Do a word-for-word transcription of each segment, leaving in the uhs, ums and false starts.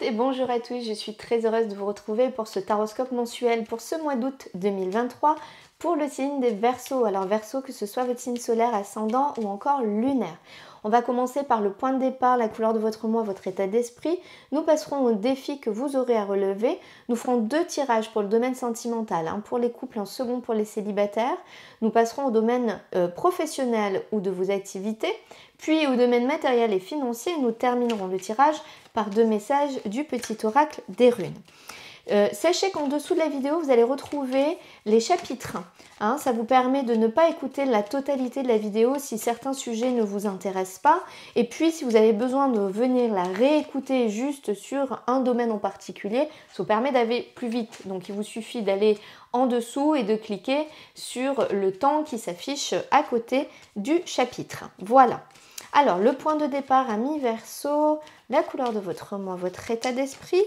et bonjour à tous, je suis très heureuse de vous retrouver pour ce taroscope mensuel pour ce mois d'août deux mille vingt-trois pour le signe des Verseaux. Alors Verseau, que ce soit votre signe solaire, ascendant ou encore lunaire. On va commencer par le point de départ, la couleur de votre mois, votre état d'esprit. Nous passerons aux défis que vous aurez à relever. Nous ferons deux tirages pour le domaine sentimental, un pour les couples, un second pour les célibataires. Nous passerons au domaine euh, professionnel ou de vos activités, puis au domaine matériel et financier. Nous terminerons le tirage par deux messages du petit oracle des runes. Euh, sachez qu'en dessous de la vidéo, vous allez retrouver les chapitres. Hein, ça vous permet de ne pas écouter la totalité de la vidéo si certains sujets ne vous intéressent pas. Et puis, si vous avez besoin de venir la réécouter juste sur un domaine en particulier, ça vous permet d'aller plus vite. Donc, il vous suffit d'aller en dessous et de cliquer sur le temps qui s'affiche à côté du chapitre. Voilà. Alors, le point de départ, amis Verseau, la couleur de votre mois, votre état d'esprit,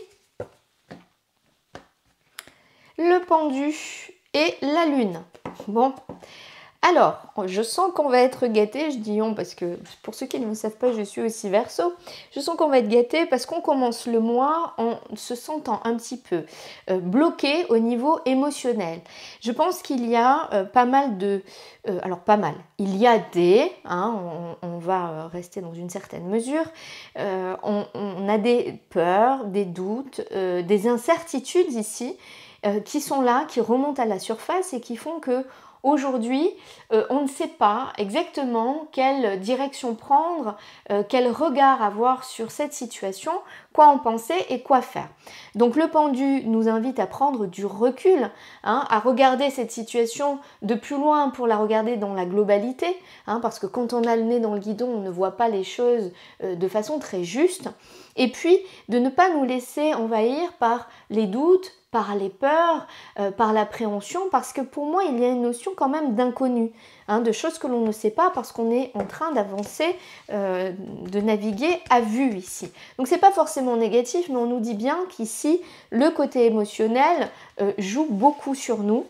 le pendu et la lune. Bon, alors, je sens qu'on va être gâté, je dis on parce que pour ceux qui ne me savent pas, je suis aussi Verseau. Je sens qu'on va être gâté parce qu'on commence le mois en se sentant un petit peu euh, bloqué au niveau émotionnel. Je pense qu'il y a euh, pas mal de... Euh, alors pas mal, il y a des... Hein, on, on va rester dans une certaine mesure. Euh, on, on a des peurs, des doutes, euh, des incertitudes ici euh, qui sont là, qui remontent à la surface et qui font que aujourd'hui, euh, on ne sait pas exactement quelle direction prendre, euh, quel regard avoir sur cette situation, quoi en penser et quoi faire. Donc le pendu nous invite à prendre du recul, hein, à regarder cette situation de plus loin pour la regarder dans la globalité, hein, parce que quand on a le nez dans le guidon, on ne voit pas les choses euh, de façon très juste. Et puis de ne pas nous laisser envahir par les doutes, par les peurs, euh, par l'appréhension, parce que pour moi, il y a une notion quand même d'inconnu, hein, de choses que l'on ne sait pas parce qu'on est en train d'avancer, euh, de naviguer à vue ici. Donc c'est pas forcément négatif, mais on nous dit bien qu'ici, le côté émotionnel euh, joue beaucoup sur nous.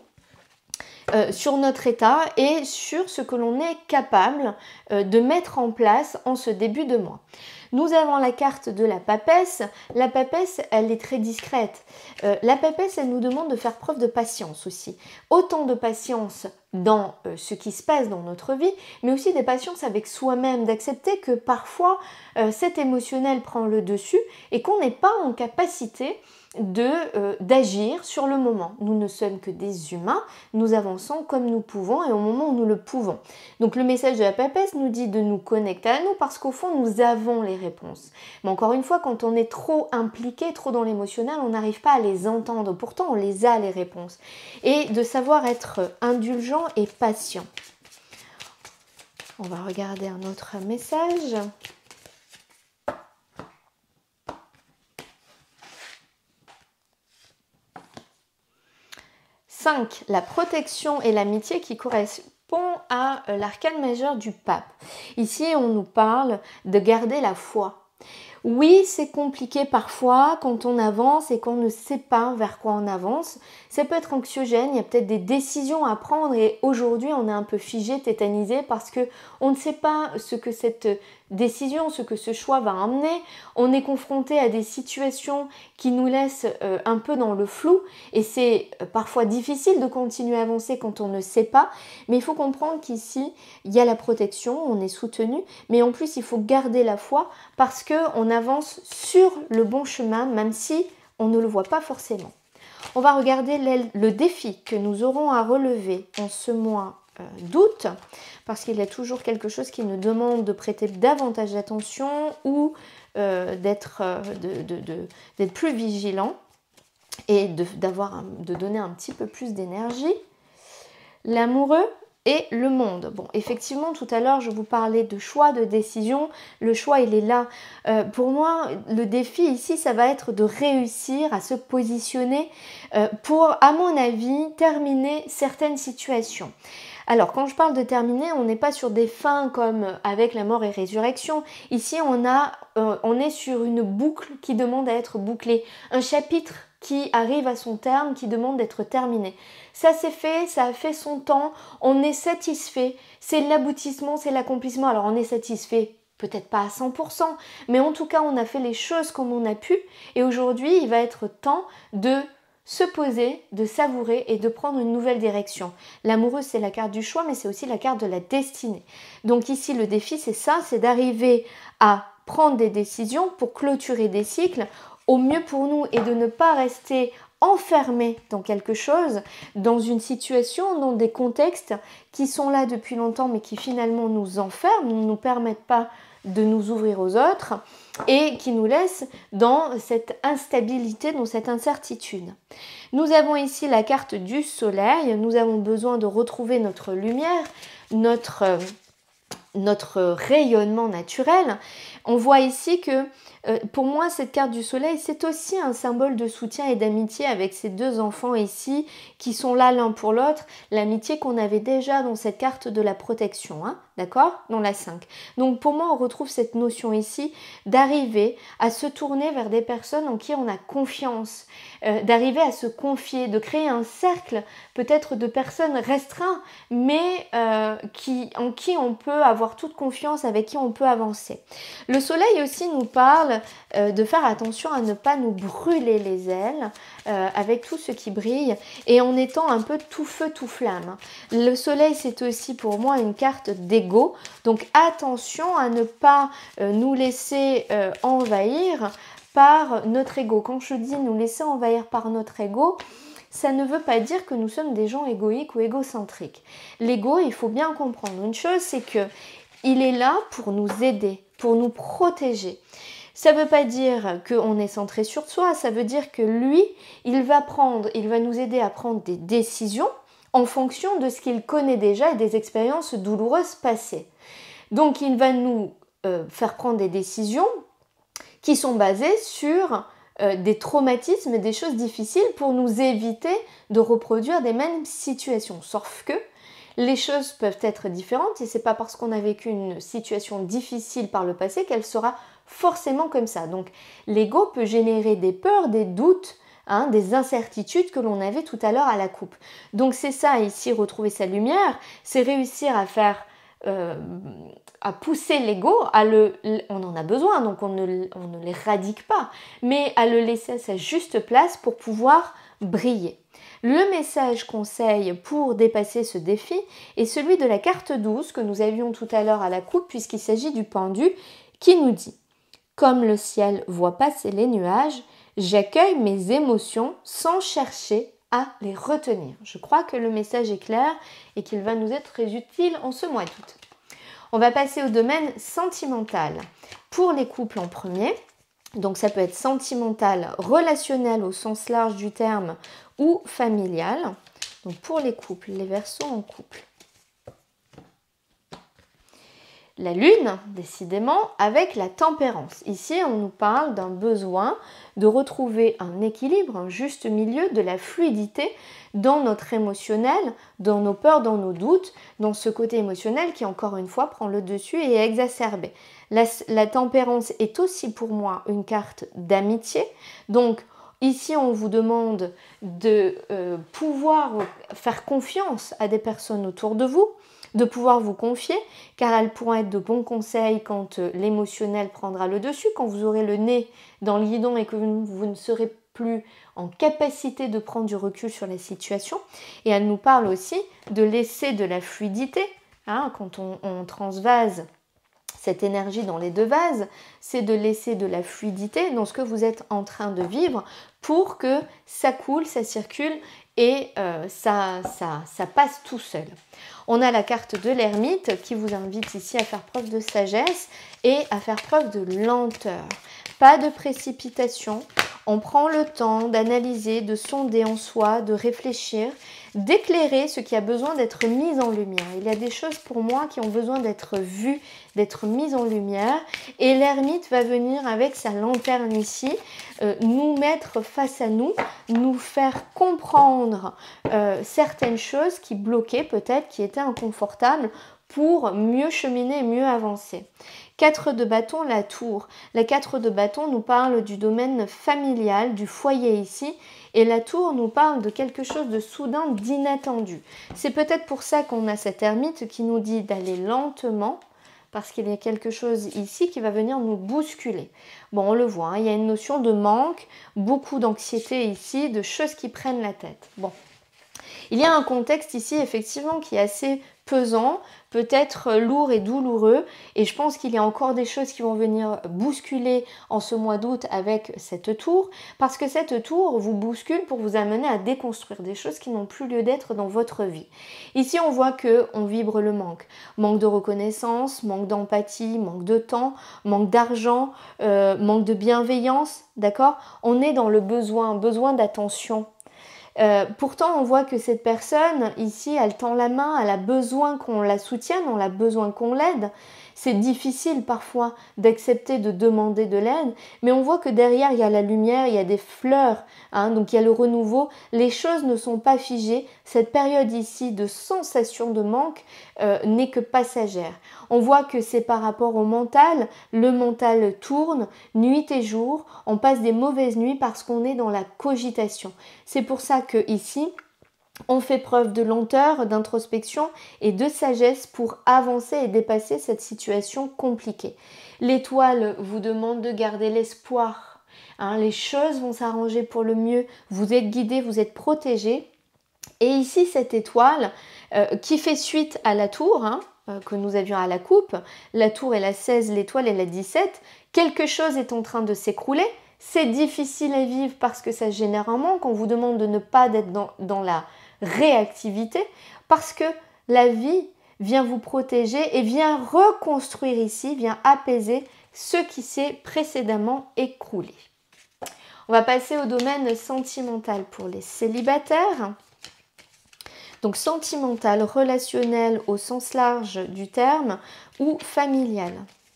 Euh, sur notre état et sur ce que l'on est capable euh, de mettre en place en ce début de mois. Nous avons la carte de la papesse. La papesse, elle est très discrète. Euh, la papesse, elle nous demande de faire preuve de patience aussi. Autant de patience dans euh, ce qui se passe dans notre vie, mais aussi des patience avec soi-même, d'accepter que parfois euh, cet émotionnel prend le dessus et qu'on n'est pas en capacité de euh, d'agir sur le moment. Nous ne sommes que des humains, nous avançons comme nous pouvons et au moment où nous le pouvons. Donc le message de la papesse nous dit de nous connecter à nous parce qu'au fond nous avons les réponses. Mais encore une fois, quand on est trop impliqué, trop dans l'émotionnel, on n'arrive pas à les entendre. Pourtant on les a les réponses. Et de savoir être indulgent et patient. On va regarder un autre message. cinq. La protection et l'amitié qui correspond à l'arcane majeur du pape. Ici, on nous parle de garder la foi. Oui, c'est compliqué parfois quand on avance et qu'on ne sait pas vers quoi on avance. Ça peut être anxiogène, il y a peut-être des décisions à prendre et aujourd'hui on est un peu figé, tétanisé parce que on ne sait pas ce que cette décision, ce que ce choix va amener. On est confronté à des situations qui nous laissent euh, un peu dans le flou et c'est parfois difficile de continuer à avancer quand on ne sait pas. Mais il faut comprendre qu'ici, il y a la protection, on est soutenu, mais en plus il faut garder la foi parce qu'on avance sur le bon chemin même si on ne le voit pas forcément. On va regarder le défi que nous aurons à relever en ce mois euh, d'août, parce qu'il y a toujours quelque chose qui nous demande de prêter davantage d'attention ou euh, d'être euh, de, de, de, d'être plus vigilant et de, d'avoir, de donner un petit peu plus d'énergie. L'amoureux et le monde. Bon, effectivement, tout à l'heure, je vous parlais de choix, de décision. Le choix, il est là. Euh, pour moi, le défi ici, ça va être de réussir à se positionner euh, pour, à mon avis, terminer certaines situations. Alors, quand je parle de terminer, on n'est pas sur des fins comme avec la mort et résurrection. Ici, on, a, euh, on est sur une boucle qui demande à être bouclée. Un chapitre qui arrive à son terme, qui demande d'être terminé. Ça s'est fait, ça a fait son temps, on est satisfait, c'est l'aboutissement, c'est l'accomplissement. Alors on est satisfait peut-être pas à cent pour cent, mais en tout cas on a fait les choses comme on a pu et aujourd'hui il va être temps de se poser, de savourer et de prendre une nouvelle direction. L'amoureux, c'est la carte du choix, mais c'est aussi la carte de la destinée. Donc ici, le défi, c'est ça, c'est d'arriver à prendre des décisions pour clôturer des cycles au mieux pour nous et de ne pas rester enfermé dans quelque chose, dans une situation, dans des contextes qui sont là depuis longtemps, mais qui finalement nous enferment, ne nous permettent pas de nous ouvrir aux autres et qui nous laisse dans cette instabilité, dans cette incertitude. Nous avons ici la carte du soleil, nous avons besoin de retrouver notre lumière, notre, notre rayonnement naturel. On voit ici que euh, pour moi cette carte du soleil c'est aussi un symbole de soutien et d'amitié avec ces deux enfants ici qui sont là l'un pour l'autre, l'amitié qu'on avait déjà dans cette carte de la protection, hein, d'accord, dans la cinq. Donc pour moi on retrouve cette notion ici d'arriver à se tourner vers des personnes en qui on a confiance, euh, d'arriver à se confier, de créer un cercle peut-être de personnes restreintes mais euh, qui, en qui on peut avoir toute confiance, avec qui on peut avancer. Le soleil aussi nous parle euh, de faire attention à ne pas nous brûler les ailes euh, avec tout ce qui brille et en étant un peu tout feu tout flamme. Le soleil c'est aussi pour moi une carte d'ego, donc attention à ne pas euh, nous laisser euh, envahir par notre ego. Quand je dis nous laisser envahir par notre ego, ça ne veut pas dire que nous sommes des gens égoïques ou égocentriques. L'ego, il faut bien comprendre une chose, c'est que il est là pour nous aider, pour nous protéger. Ça ne veut pas dire qu'on est centré sur soi, ça veut dire que lui, il va prendre, il va nous aider à prendre des décisions en fonction de ce qu'il connaît déjà et des expériences douloureuses passées. Donc il va nous euh, faire prendre des décisions qui sont basées sur euh, des traumatismes et des choses difficiles pour nous éviter de reproduire des mêmes situations. Sauf que les choses peuvent être différentes et c'est pas parce qu'on a vécu une situation difficile par le passé qu'elle sera forcément comme ça. Donc l'ego peut générer des peurs, des doutes, hein, des incertitudes que l'on avait tout à l'heure à la coupe. Donc c'est ça ici, retrouver sa lumière, c'est réussir à faire, euh, à pousser l'ego, à le, on en a besoin donc on ne, on ne l'éradique pas, mais à le laisser à sa juste place pour pouvoir briller. Le message conseil pour dépasser ce défi est celui de la carte douze que nous avions tout à l'heure à la coupe puisqu'il s'agit du pendu qui nous dit « Comme le ciel voit passer les nuages, j'accueille mes émotions sans chercher à les retenir. » Je crois que le message est clair et qu'il va nous être très utile en ce mois d'août. On va passer au domaine sentimental. Pour les couples en premier, donc ça peut être sentimental, relationnel au sens large du terme ou familial. Donc pour les couples, les Verseaux en couple. La lune, décidément, avec la tempérance. Ici, on nous parle d'un besoin de retrouver un équilibre, un juste milieu, de la fluidité dans notre émotionnel, dans nos peurs, dans nos doutes, dans ce côté émotionnel qui, encore une fois, prend le dessus et est exacerbé. La, la tempérance est aussi pour moi une carte d'amitié. Donc, ici, on vous demande de euh, pouvoir faire confiance à des personnes autour de vous, de pouvoir vous confier, car elles pourront être de bons conseils quand euh, l'émotionnel prendra le dessus, quand vous aurez le nez dans le guidon et que vous, vous ne serez plus en capacité de prendre du recul sur la situation. Et elle nous parle aussi de laisser de la fluidité, hein, quand on, on transvase cette énergie dans les deux vases, c'est de laisser de la fluidité dans ce que vous êtes en train de vivre pour que ça coule, ça circule et euh, ça, ça, ça passe tout seul. On a la carte de l'ermite qui vous invite ici à faire preuve de sagesse et à faire preuve de lenteur. Pas de précipitation, on prend le temps d'analyser, de sonder en soi, de réfléchir, d'éclairer ce qui a besoin d'être mis en lumière. Il y a des choses pour moi qui ont besoin d'être vues, d'être mises en lumière et l'ermite va venir avec sa lanterne ici, euh, nous mettre face à nous, nous faire comprendre euh, certaines choses qui bloquaient peut-être, qui étaient inconfortables pour mieux cheminer et mieux avancer. quatre de bâton, la tour. La quatre de bâton nous parle du domaine familial, du foyer ici, et la tour nous parle de quelque chose de soudain, d'inattendu. C'est peut-être pour ça qu'on a cette ermite qui nous dit d'aller lentement, parce qu'il y a quelque chose ici qui va venir nous bousculer. Bon, on le voit, hein, il y a une notion de manque, beaucoup d'anxiété ici, de choses qui prennent la tête. Bon, il y a un contexte ici effectivement qui est assez pesant, peut-être lourd et douloureux, et je pense qu'il y a encore des choses qui vont venir bousculer en ce mois d'août avec cette tour, parce que cette tour vous bouscule pour vous amener à déconstruire des choses qui n'ont plus lieu d'être dans votre vie. Ici on voit que on vibre le manque, manque de reconnaissance, manque d'empathie, manque de temps, manque d'argent, euh, manque de bienveillance, d'accord? On est dans le besoin, besoin d'attention. Euh, pourtant, on voit que cette personne, ici, elle tend la main, elle a besoin qu'on la soutienne, on a besoin qu'on l'aide. C'est difficile parfois d'accepter de demander de l'aide, mais on voit que derrière, il y a la lumière, il y a des fleurs, hein, donc il y a le renouveau. Les choses ne sont pas figées. Cette période ici de sensation de manque euh, n'est que passagère. On voit que c'est par rapport au mental. Le mental tourne nuit et jour. On passe des mauvaises nuits parce qu'on est dans la cogitation. C'est pour ça que ici, on fait preuve de lenteur, d'introspection et de sagesse pour avancer et dépasser cette situation compliquée. L'étoile vous demande de garder l'espoir. Hein, les choses vont s'arranger pour le mieux. Vous êtes guidé, vous êtes protégé. Et ici, cette étoile euh, qui fait suite à la tour, hein, euh, que nous avions à la coupe, la tour est la seize, l'étoile est la dix-sept, quelque chose est en train de s'écrouler. C'est difficile à vivre parce que ça génère un manque. On vous demande de ne pas être dans, dans la réactivité parce que la vie vient vous protéger et vient reconstruire ici, vient apaiser ce qui s'est précédemment écroulé. On va passer au domaine sentimental pour les célibataires. Donc sentimental, relationnel au sens large du terme ou familial.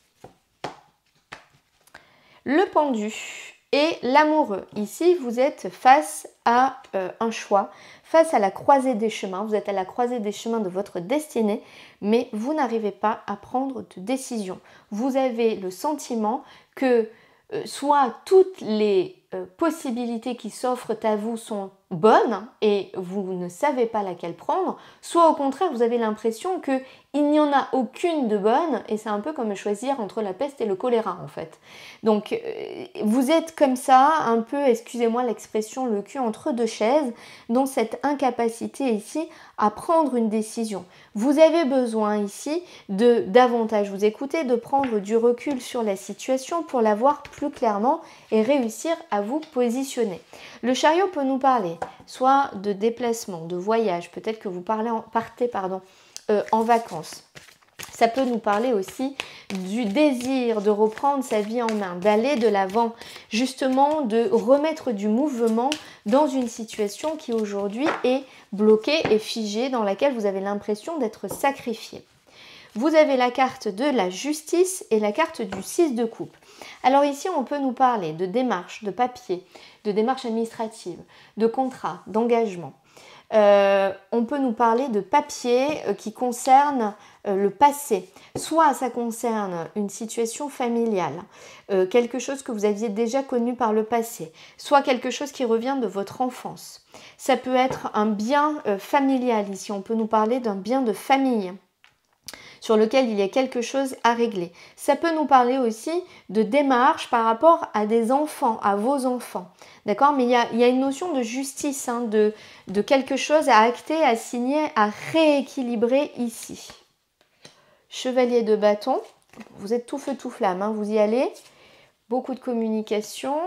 Le pendu et l'amoureux. Ici, vous êtes face à euh, un choix, face à la croisée des chemins. Vous êtes à la croisée des chemins de votre destinée, mais vous n'arrivez pas à prendre de décision. Vous avez le sentiment que euh, soit toutes les euh, possibilités qui s'offrent à vous sont bonnes et vous ne savez pas laquelle prendre, soit au contraire, vous avez l'impression que il n'y en a aucune de bonne et c'est un peu comme choisir entre la peste et le choléra en fait. Donc euh, vous êtes comme ça, un peu, excusez-moi l'expression, le cul entre deux chaises, dans cette incapacité ici à prendre une décision. Vous avez besoin ici de davantage vous écouter, de prendre du recul sur la situation pour la voir plus clairement et réussir à vous positionner. Le chariot peut nous parler soit de déplacement, de voyage, peut-être que vous parlez en, partez pardon, euh, en vacances. Ça peut nous parler aussi du désir de reprendre sa vie en main, d'aller de l'avant, justement de remettre du mouvement dans une situation qui aujourd'hui est bloquée et figée, dans laquelle vous avez l'impression d'être sacrifié. Vous avez la carte de la justice et la carte du six de coupe. Alors ici, on peut nous parler de démarches, de papier, de démarches administratives, de contrats, d'engagement. Euh, on peut nous parler de papier euh, qui concerne euh, le passé. Soit ça concerne une situation familiale, euh, quelque chose que vous aviez déjà connu par le passé, soit quelque chose qui revient de votre enfance. Ça peut être un bien euh, familial, ici on peut nous parler d'un bien de famille sur lequel il y a quelque chose à régler. Ça peut nous parler aussi de démarches par rapport à des enfants, à vos enfants. D'accord? Mais il y, a, il y a une notion de justice, hein, de, de quelque chose à acter, à signer, à rééquilibrer ici. Chevalier de bâton, vous êtes tout feu tout flamme, hein, vous y allez. Beaucoup de communication.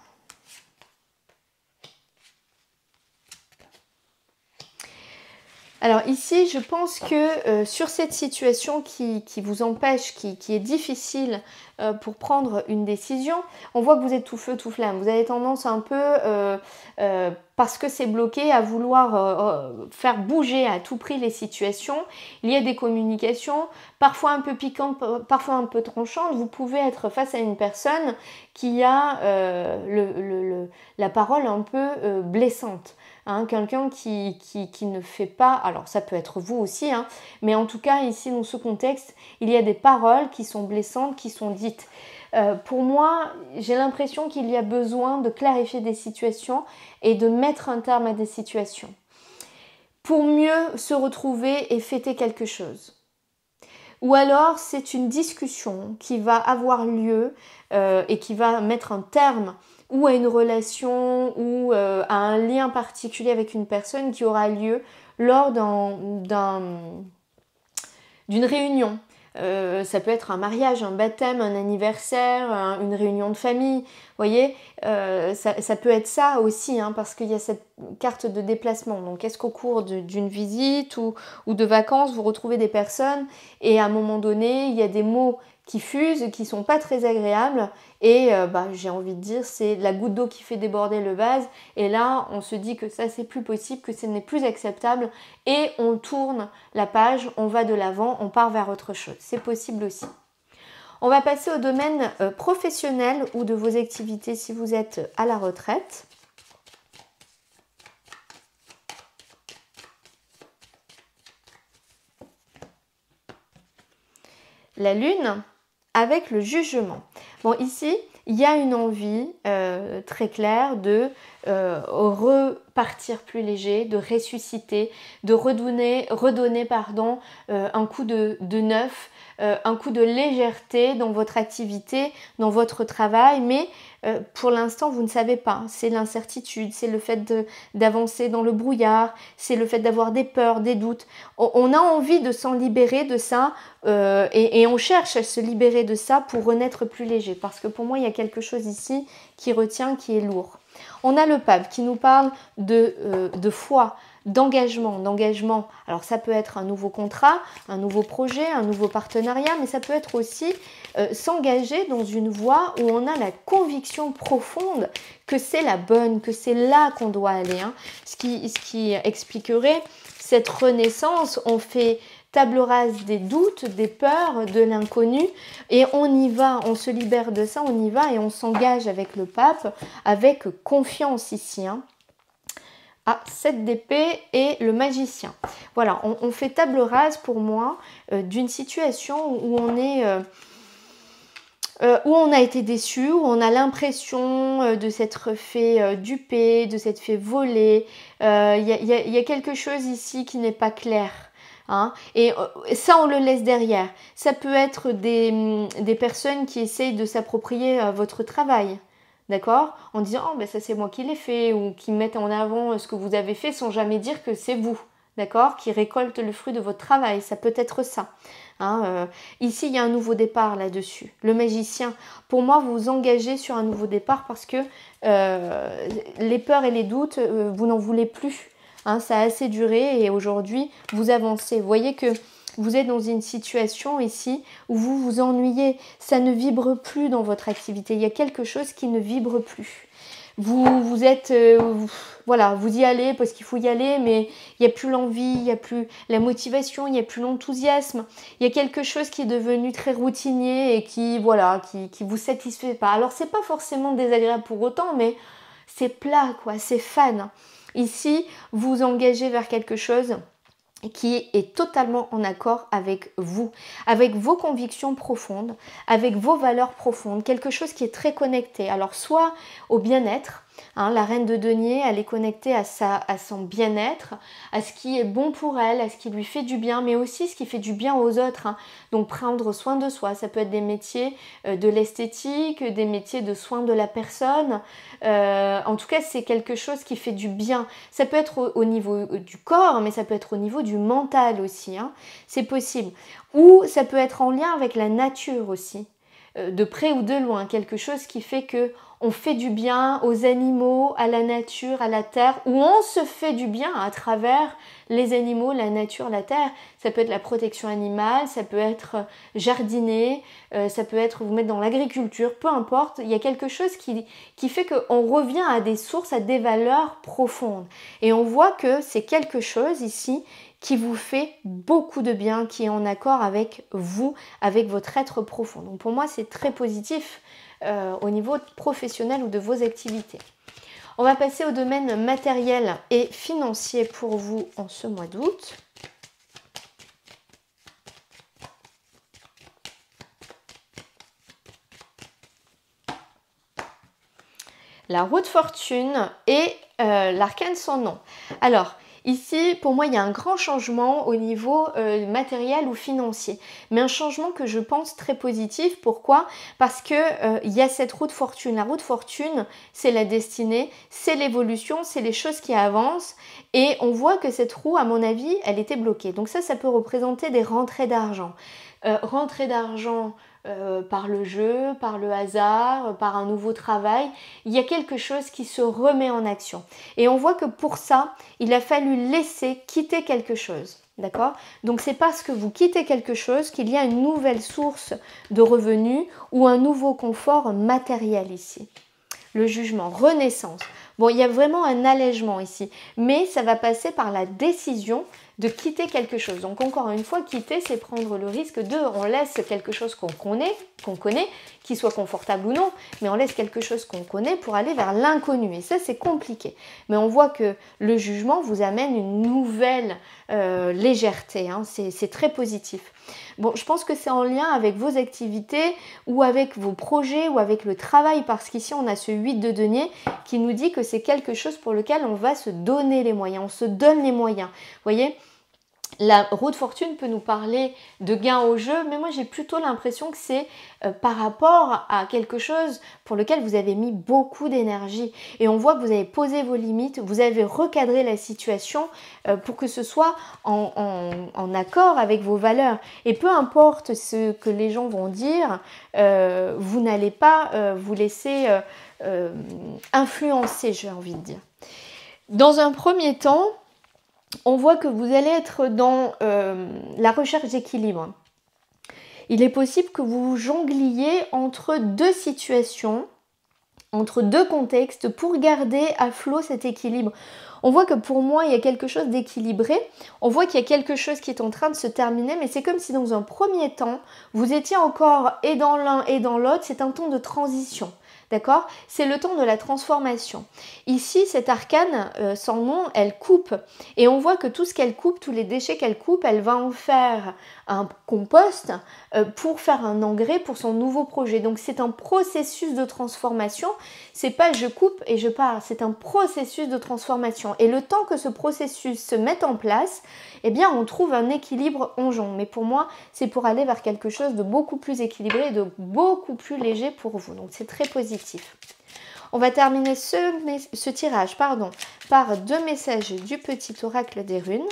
Alors ici, je pense que euh, sur cette situation qui, qui vous empêche, qui, qui est difficile euh, pour prendre une décision, on voit que vous êtes tout feu, tout flamme. Vous avez tendance un peu, euh, euh, parce que c'est bloqué, à vouloir euh, faire bouger à tout prix les situations. Il y a des communications, parfois un peu piquantes, parfois un peu tranchantes. Vous pouvez être face à une personne qui a euh, le, le, le, la parole un peu euh, blessante. Hein, quelqu'un qui, qui, qui ne fait pas, alors ça peut être vous aussi, hein, mais en tout cas ici dans ce contexte, il y a des paroles qui sont blessantes, qui sont dites. Euh, pour moi, j'ai l'impression qu'il y a besoin de clarifier des situations et de mettre un terme à des situations pour mieux se retrouver et fêter quelque chose. ou alors c'est une discussion qui va avoir lieu euh, et qui va mettre un terme ou à une relation ou euh, à un lien particulier avec une personne qui aura lieu lors d'un, d'un, d'une réunion. Euh, ça peut être un mariage, un baptême, un anniversaire, un, une réunion de famille. Vous voyez, euh, ça, ça peut être ça aussi, hein, parce qu'il y a cette carte de déplacement. Donc, est-ce qu'au cours de, d'une visite ou, ou de vacances, vous retrouvez des personnes et à un moment donné, il y a des mots qui fusent, qui sont pas très agréables et euh, bah, j'ai envie de dire c'est la goutte d'eau qui fait déborder le vase et là on se dit que ça c'est plus possible, que ce n'est plus acceptable et on tourne la page, on va de l'avant, on part vers autre chose. C'est possible aussi. On va passer au domaine euh, professionnel ou de vos activités si vous êtes à la retraite. La lune avec le jugement. Bon, ici, il y a une envie euh, très claire de euh, repartir plus léger, de ressusciter, de redonner, redonner pardon, euh, un coup de, de neuf, euh, un coup de légèreté dans votre activité, dans votre travail, mais euh, pour l'instant, vous ne savez pas. C'est l'incertitude, c'est le fait de, d'avancer dans le brouillard, c'est le fait d'avoir des peurs, des doutes. On, on a envie de s'en libérer de ça euh, et, et on cherche à se libérer de ça pour renaître plus léger. Parce que pour moi, il y a quelque chose ici qui retient, qui est lourd. On a le pape qui nous parle de, euh, de foi, d'engagement, d'engagement. Alors ça peut être un nouveau contrat, un nouveau projet, un nouveau partenariat, mais ça peut être aussi euh, s'engager dans une voie où on a la conviction profonde que c'est la bonne, que c'est là qu'on doit aller. Hein. Ce qui, ce qui expliquerait cette renaissance. On fait table rase des doutes, des peurs, de l'inconnu et on y va, on se libère de ça, on y va et on s'engage avec le pape, avec confiance ici. Hein. Ah, sept d'épée et le magicien. Voilà, on, on fait table rase pour moi euh, d'une situation où on est... Euh, Euh, où on a été déçu, où on a l'impression euh, de s'être fait euh, duper, de s'être fait voler. Il euh, y, y, y a quelque chose ici qui n'est pas clair. Hein, et euh, ça, on le laisse derrière. Ça peut être des, des personnes qui essayent de s'approprier euh, votre travail. D'accord? En disant, oh, ben ça c'est moi qui l'ai fait, ou qui mettent en avant ce que vous avez fait sans jamais dire que c'est vous. D'accord? Qui récoltent le fruit de votre travail. Ça peut être ça. Hein, euh, ici, il y a un nouveau départ là-dessus. Le magicien, pour moi, vous vous engagez sur un nouveau départ parce que euh, les peurs et les doutes, euh, vous n'en voulez plus. Hein, ça a assez duré et aujourd'hui, vous avancez. Vous voyez que vous êtes dans une situation ici où vous vous ennuyez. Ça ne vibre plus dans votre activité. Il y a quelque chose qui ne vibre plus. Vous, vous êtes, euh, vous, voilà, vous y allez parce qu'il faut y aller, mais il n'y a plus l'envie, il n'y a plus la motivation, il n'y a plus l'enthousiasme. Il y a quelque chose qui est devenu très routinier et qui, voilà, qui, qui vous satisfait pas. Alors, c'est pas forcément désagréable pour autant, mais c'est plat, quoi, c'est fan. Ici, vous vous engagez vers quelque chose qui est totalement en accord avec vous, avec vos convictions profondes, avec vos valeurs profondes, quelque chose qui est très connecté. Alors soit au bien-être, hein, la reine de denier, elle est connectée à, sa, à son bien-être, à ce qui est bon pour elle, à ce qui lui fait du bien, mais aussi ce qui fait du bien aux autres. Hein. Donc prendre soin de soi, ça peut être des métiers euh, de l'esthétique, des métiers de soins de la personne. Euh, en tout cas, c'est quelque chose qui fait du bien. Ça peut être au, au niveau du corps, mais ça peut être au niveau du mental aussi. Hein. C'est possible. Ou ça peut être en lien avec la nature aussi. De près ou de loin, quelque chose qui fait que on fait du bien aux animaux, à la nature, à la terre, ou on se fait du bien à travers les animaux, la nature, la terre. Ça peut être la protection animale, ça peut être jardiner, euh, ça peut être vous mettre dans l'agriculture, peu importe. Il y a quelque chose qui, qui fait qu'on revient à des sources, à des valeurs profondes. Et on voit que c'est quelque chose ici qui vous fait beaucoup de bien, qui est en accord avec vous, avec votre être profond. Donc pour moi, c'est très positif euh, au niveau professionnel ou de vos activités. On va passer au domaine matériel et financier pour vous en ce mois d'août. La roue de fortune et euh, l'arcane sans nom. Alors, Ici, pour moi, il y a un grand changement au niveau euh, matériel ou financier. Mais un changement que je pense très positif. Pourquoi? Parce qu'il euh, y a cette roue de fortune. La roue de fortune, c'est la destinée, c'est l'évolution, c'est les choses qui avancent. Et on voit que cette roue, à mon avis, elle était bloquée. Donc ça, ça peut représenter des rentrées d'argent. Euh, rentrées d'argent euh, par le jeu, par le hasard, par un nouveau travail. Il y a quelque chose qui se remet en action. Et on voit que pour ça, il a fallu laisser quitter quelque chose. D'accord? Donc c'est parce que vous quittez quelque chose qu'il y a une nouvelle source de revenus ou un nouveau confort matériel ici. Le jugement, renaissance. Bon, il y a vraiment un allègement ici, mais ça va passer par la décision de quitter quelque chose. Donc encore une fois, quitter, c'est prendre le risque de, on laisse quelque chose qu'on connaît, qu'on connaît, qu'il soit confortable ou non, mais on laisse quelque chose qu'on connaît pour aller vers l'inconnu. Et ça, c'est compliqué. Mais on voit que le jugement vous amène une nouvelle euh, légèreté. Hein. C'est très positif. Bon, je pense que c'est en lien avec vos activités ou avec vos projets ou avec le travail, parce qu'ici, on a ce huit de denier qui nous dit que c'est quelque chose pour lequel on va se donner les moyens, on se donne les moyens. Vous voyez ? La roue de fortune peut nous parler de gains au jeu, mais moi j'ai plutôt l'impression que c'est euh, par rapport à quelque chose pour lequel vous avez mis beaucoup d'énergie. Et on voit que vous avez posé vos limites, vous avez recadré la situation euh, pour que ce soit en, en, en accord avec vos valeurs. Et peu importe ce que les gens vont dire, euh, vous n'allez pas euh, vous laisser euh, euh, influencer, j'ai envie de dire. Dans un premier temps, on voit que vous allez être dans euh, la recherche d'équilibre. Il est possible que vous jongliez entre deux situations, entre deux contextes pour garder à flot cet équilibre. On voit que pour moi, il y a quelque chose d'équilibré. On voit qu'il y a quelque chose qui est en train de se terminer, mais c'est comme si dans un premier temps, vous étiez encore et dans l'un et dans l'autre. C'est un temps de transition. D'accord? C'est le temps de la transformation. Ici, cette arcane, euh, sans nom, elle coupe. Et on voit que tout ce qu'elle coupe, tous les déchets qu'elle coupe, elle va en faire un compost euh, pour faire un engrais pour son nouveau projet. Donc c'est un processus de transformation. C'est pas je coupe et je pars. C'est un processus de transformation. Et le temps que ce processus se mette en place, eh bien on trouve un équilibre ongeant. Mais pour moi, c'est pour aller vers quelque chose de beaucoup plus équilibré et de beaucoup plus léger pour vous. Donc c'est très positif. On va terminer ce, ce tirage pardon, par deux messages du petit oracle des runes.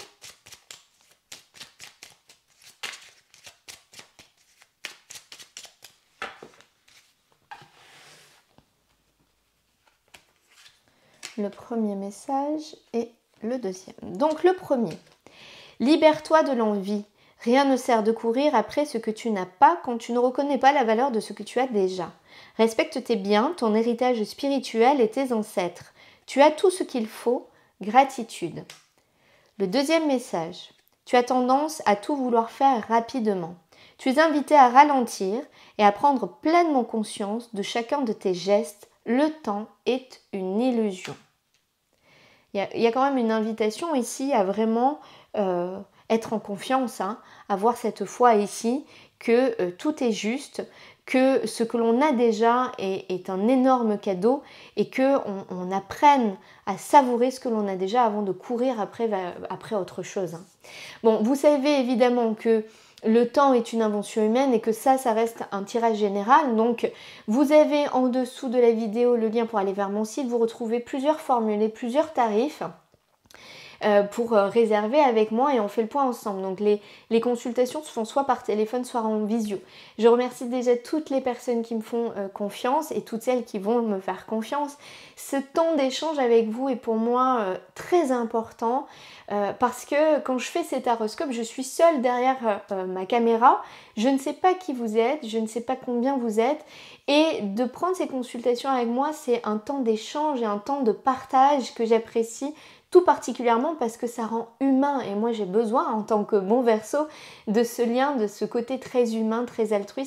Le premier message et le deuxième. Donc le premier. Libère-toi de l'envie. Rien ne sert de courir après ce que tu n'as pas quand tu ne reconnais pas la valeur de ce que tu as déjà. Respecte tes biens, ton héritage spirituel et tes ancêtres. Tu as tout ce qu'il faut, gratitude. Le deuxième message. Tu as tendance à tout vouloir faire rapidement. Tu es invité à ralentir et à prendre pleinement conscience de chacun de tes gestes. Le temps est une illusion. Il y a, il y a quand même une invitation ici à vraiment euh, être en confiance, hein, avoir cette foi ici que euh, tout est juste, que ce que l'on a déjà est, est un énorme cadeau et qu'on on apprenne à savourer ce que l'on a déjà avant de courir après, après autre chose. Hein. Bon, vous savez évidemment que le temps est une invention humaine et que ça, ça reste un tirage général. Donc, vous avez en dessous de la vidéo le lien pour aller vers mon site. Vous retrouvez plusieurs formules et plusieurs tarifs euh, pour réserver avec moi et on fait le point ensemble. Donc, les, les consultations se font soit par téléphone, soit en visio. Je remercie déjà toutes les personnes qui me font euh, confiance et toutes celles qui vont me faire confiance. Ce temps d'échange avec vous est pour moi euh, très important. Euh, parce que quand je fais cet horoscope, je suis seule derrière euh, ma caméra, je ne sais pas qui vous êtes, je ne sais pas combien vous êtes, et de prendre ces consultations avec moi, c'est un temps d'échange et un temps de partage que j'apprécie tout particulièrement parce que ça rend humain, et moi j'ai besoin en tant que bon Verseau de ce lien, de ce côté très humain, très altruiste.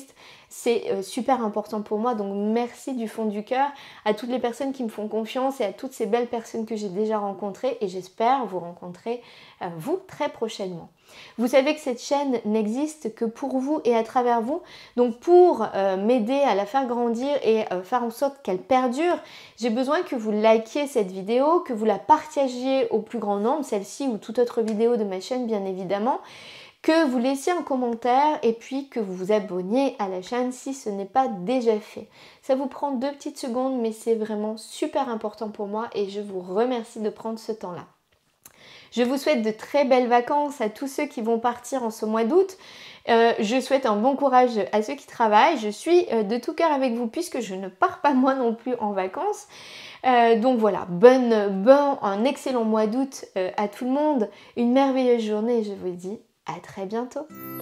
c'est euh, super important pour moi. Donc merci du fond du cœur à toutes les personnes qui me font confiance et à toutes ces belles personnes que j'ai déjà rencontrées et j'espère vous rencontrer euh, vous très prochainement. Vous savez que cette chaîne n'existe que pour vous et à travers vous. Donc pour euh, m'aider à la faire grandir et euh, faire en sorte qu'elle perdure, j'ai besoin que vous likiez cette vidéo, que vous la partagiez au plus grand nombre, celle-ci ou toute autre vidéo de ma chaîne bien évidemment, que vous laissiez un commentaire et puis que vous vous abonniez à la chaîne si ce n'est pas déjà fait. Ça vous prend deux petites secondes mais c'est vraiment super important pour moi et je vous remercie de prendre ce temps-là. Je vous souhaite de très belles vacances à tous ceux qui vont partir en ce mois d'août. Euh, je souhaite un bon courage à ceux qui travaillent. Je suis euh, de tout cœur avec vous puisque je ne pars pas moi non plus en vacances. Euh, donc voilà, bonne, bon, un excellent mois d'août euh, à tout le monde. Une merveilleuse journée et je vous dis à très bientôt.